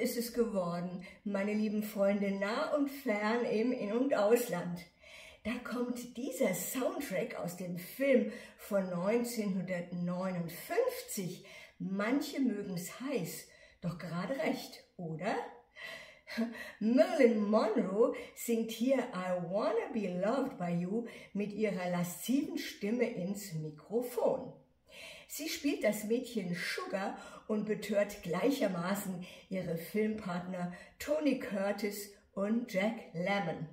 ist es geworden, meine lieben Freunde nah und fern im In- und Ausland. Da kommt dieser Soundtrack aus dem Film von 1959. Manche mögen's heiß, doch gerade recht, oder? Marilyn Monroe singt hier I Wanna Be Loved by You mit ihrer lasziven Stimme ins Mikrofon. Sie spielt das Mädchen Sugar und betört gleichermaßen ihre Filmpartner Tony Curtis und Jack Lemmon.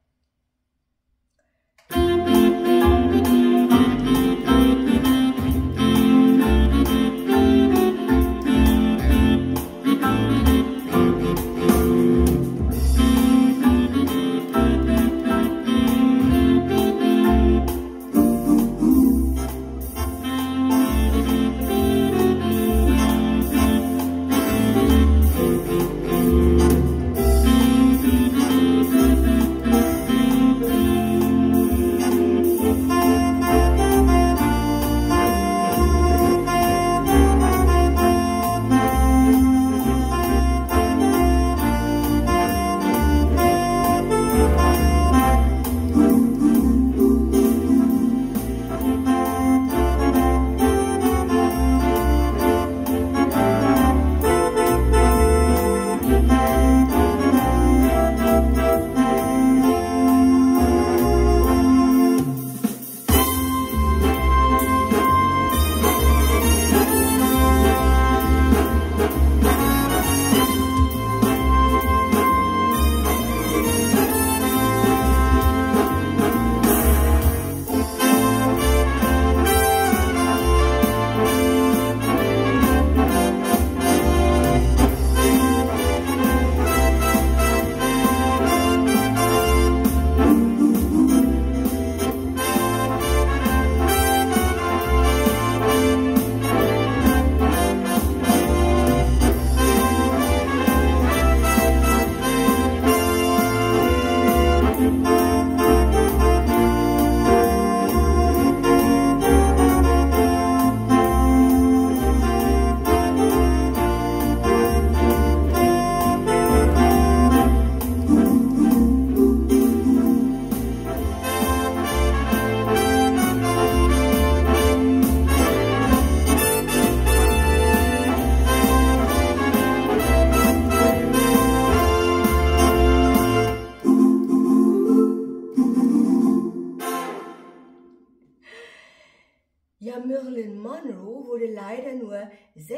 Ja, Marilyn Monroe wurde leider nur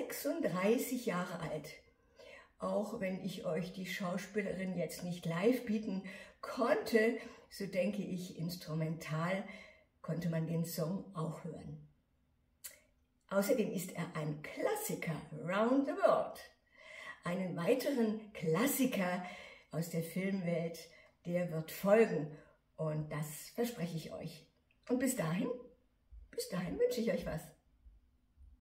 36 Jahre alt. Auch wenn ich euch die Schauspielerin jetzt nicht live bieten konnte, so denke ich, instrumental konnte man den Song auch hören. Außerdem ist er ein Klassiker, Round the World. Einen weiteren Klassiker aus der Filmwelt, der wird folgen und das verspreche ich euch. Und bis dahin wünsche ich euch was.